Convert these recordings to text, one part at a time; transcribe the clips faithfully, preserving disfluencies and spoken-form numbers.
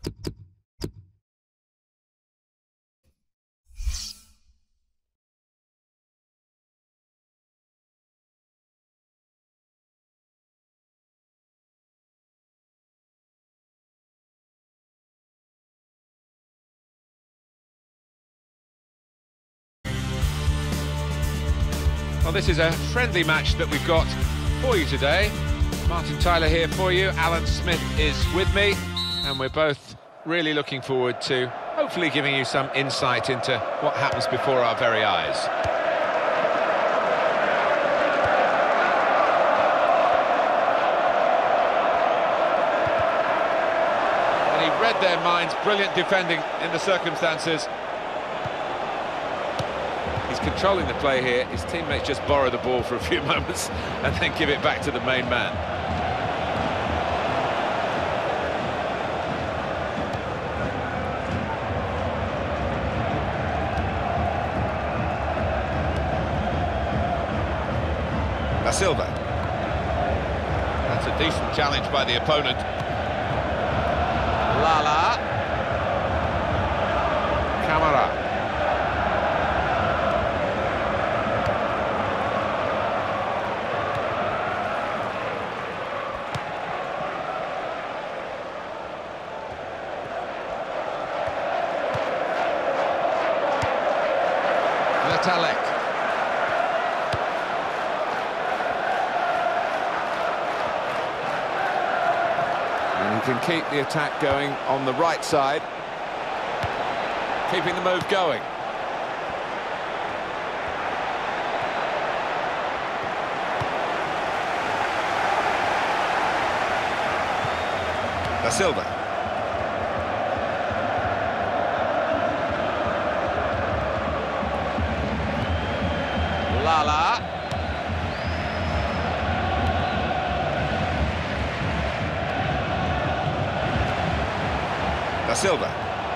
Well, this is a friendly match that we've got for you today. Martin Tyler here for you, Alan Smith is with me, and we're both really looking forward to hopefully giving you some insight into what happens before our very eyes. And he read their minds, brilliant defending in the circumstances. He's controlling the play here. His teammates just borrow the ball for a few moments and then give it back to the main man. Da Silva. That's a decent challenge by the opponent. Lala. Camara. Talek. And he can keep the attack going on the right side, keeping the move going. Da Silva. Lala. Da Silva.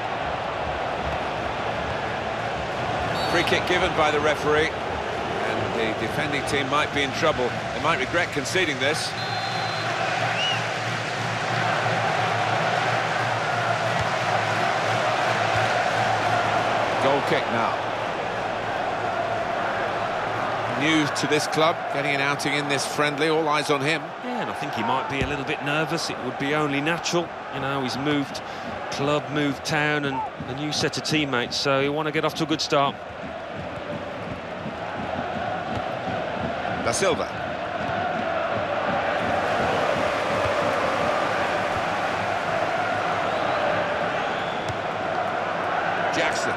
Free kick given by the referee, and the defending team might be in trouble. They might regret conceding this. Goal kick now. New to this club, getting an outing in this friendly, all eyes on him. Yeah, and I think he might be a little bit nervous. It would be only natural. You know, he's moved club, moved town, and a new set of teammates, so you want to get off to a good start. Da Silva. Jackson.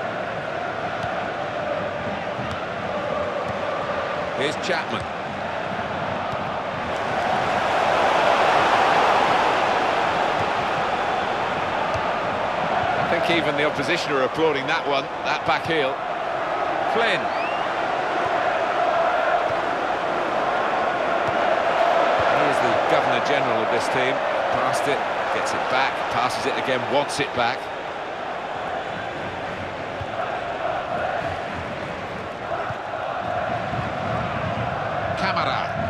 Here's Chapman. I think even the opposition are applauding that one, that back heel. Flynn. He is the Governor-General of this team. Passed it, gets it back, passes it again, wants it back. Camara.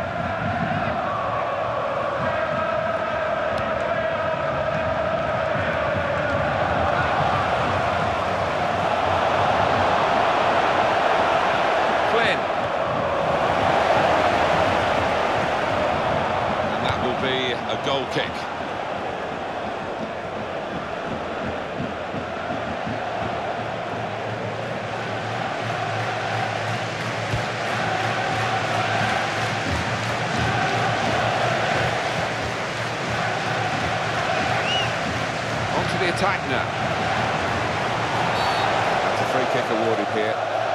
Flynn. And that will be a goal kick. The attack now. That's a free kick awarded here.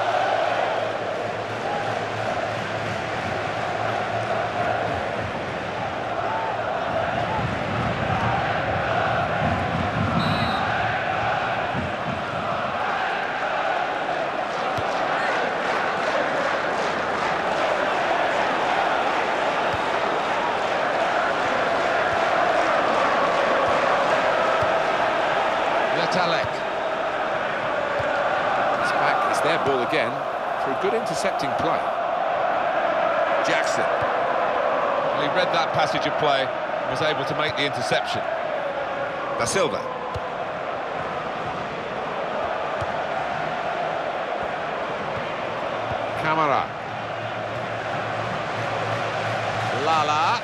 Talek. It's back, it's their ball again, through good intercepting play. Jackson. Well, he read that passage of play and was able to make the interception. Da Silva. Camara. Lala.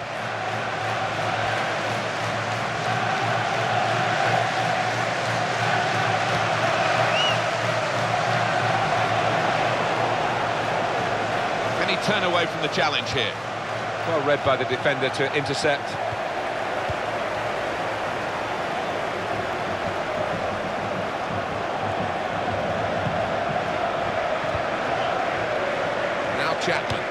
Can he turn away from the challenge here? Well read by the defender to intercept. Now Chapman.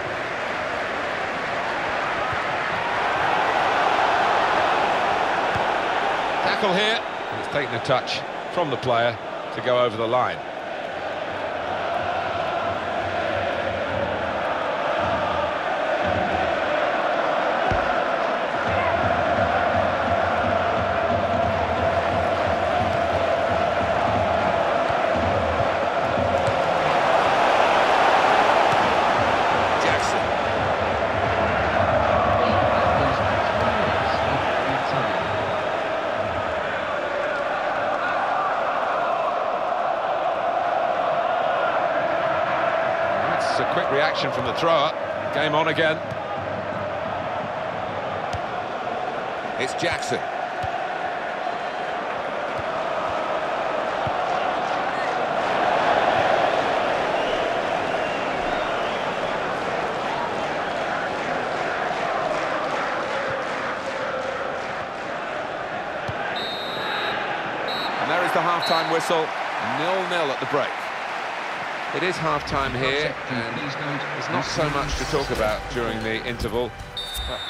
Tackle here. And it's taken a touch from the player to go over the line. A quick reaction from the thrower. Game on again. It's Jackson. And there is the half-time whistle. nil nil at the break. It is half-time here, and there's not so much to talk about during the interval. But...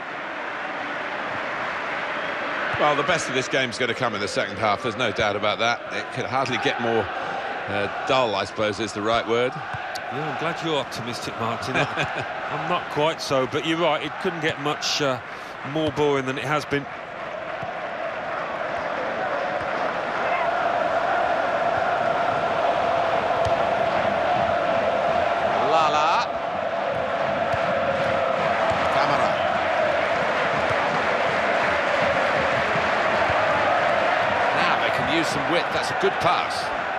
Well, the best of this game's going to come in the second half, there's no doubt about that. It could hardly get more uh, dull, I suppose is the right word. Yeah, I'm glad you're optimistic, Martin. I'm not quite so, but you're right, it couldn't get much uh, more boring than it has been. Use some width, that's a good pass.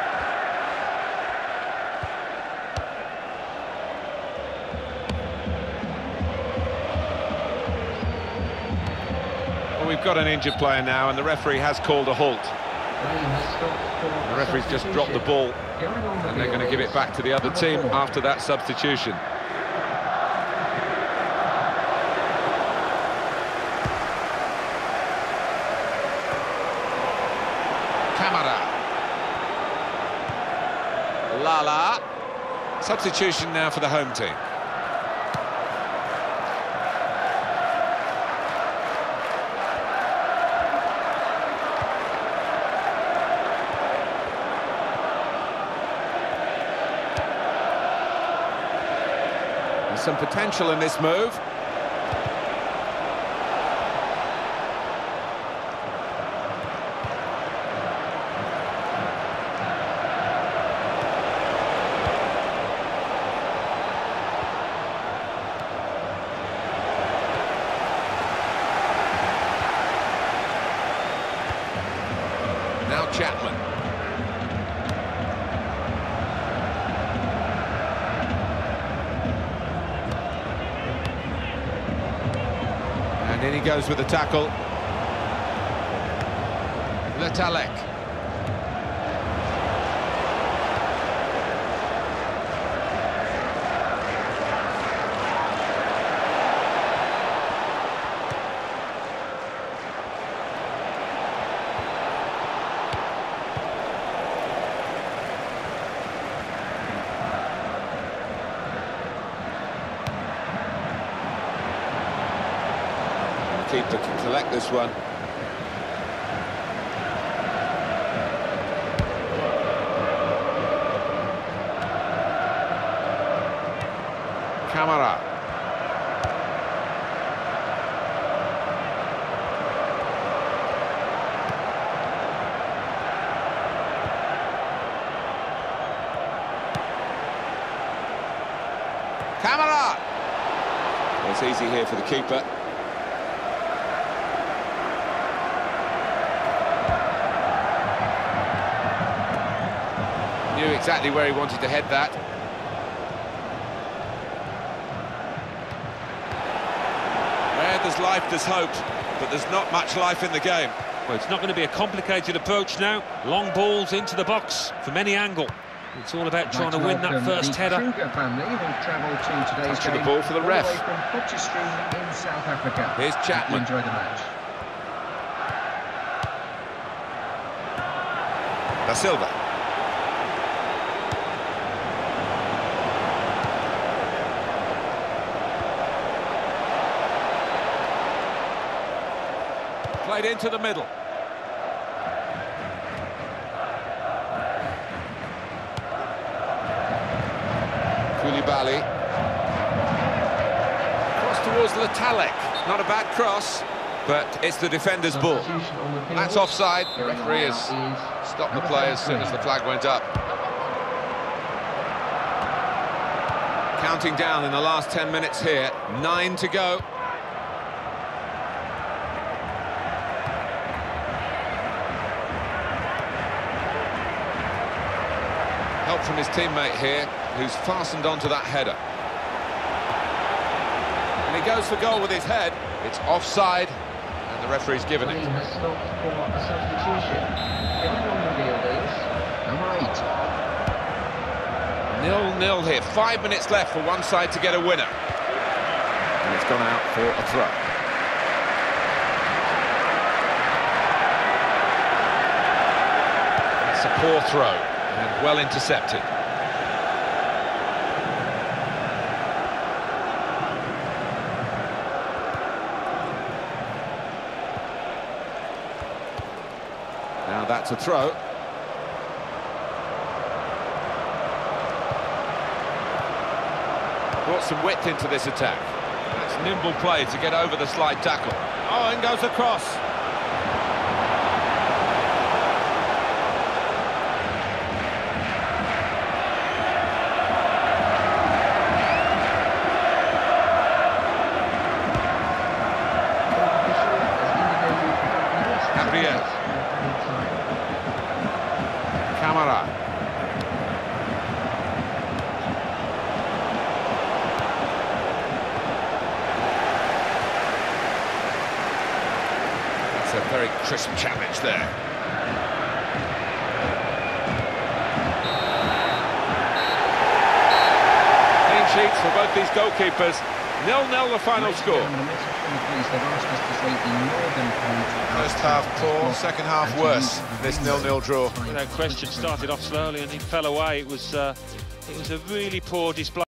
Well, we've got an injured player now, and the referee has called a halt. The referee's just dropped the ball, and they're going to give it back to the other team after that substitution. Camara. Lala. Substitution now for the home team. There's some potential in this move. Now Chapman. And in he goes with the tackle. Letalek. Keeper can collect this one. Camara. Camara! Well, it's easy here for the keeper. Knew exactly where he wanted to head that. Where there's life, there's hope, but there's not much life in the game. Well, it's not going to be a complicated approach now. Long balls into the box from any angle. It's all about trying to win that first header. Touch of the ball for the ref. In South Africa. Here's Chapman. Enjoy the match. Da Silva. Played into the middle. Koulibaly. Cross towards Letalek. Not a bad cross, but it's the defender's ball. That's offside. The referee has stopped the play as soon as the flag went up. Counting down in the last ten minutes here. Nine to go. Help from his teammate here, who's fastened onto that header. And he goes for goal with his head. It's offside, and the referee's given it. Has stopped for a substitution. Everyone revealed is number eight. nil nil here. Five minutes left for one side to get a winner. And it's gone out for a throw. It's a poor throw. And well intercepted. Now that's a throw. Brought some width into this attack. That's nimble play to get over the slide tackle. Oh, and goes across. Camara. That's a very crisp challenge there. Clean sheets for both these goalkeepers. nil nil the final score. First half poor, second half worse. This nil nil draw. Without question, started off slowly and he fell away. It was, uh, it was a really poor display.